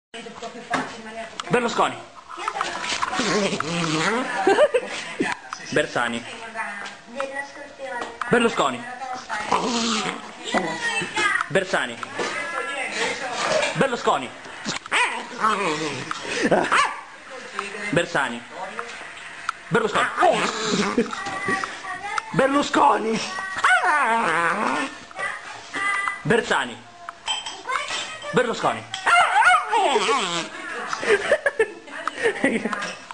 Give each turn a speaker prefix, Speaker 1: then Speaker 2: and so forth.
Speaker 1: Berlusconi. Bersani. Berlusconi. Bersani. Berlusconi. Bersani. Berlusconi. Berlusconi. Bersani. Berlusconi.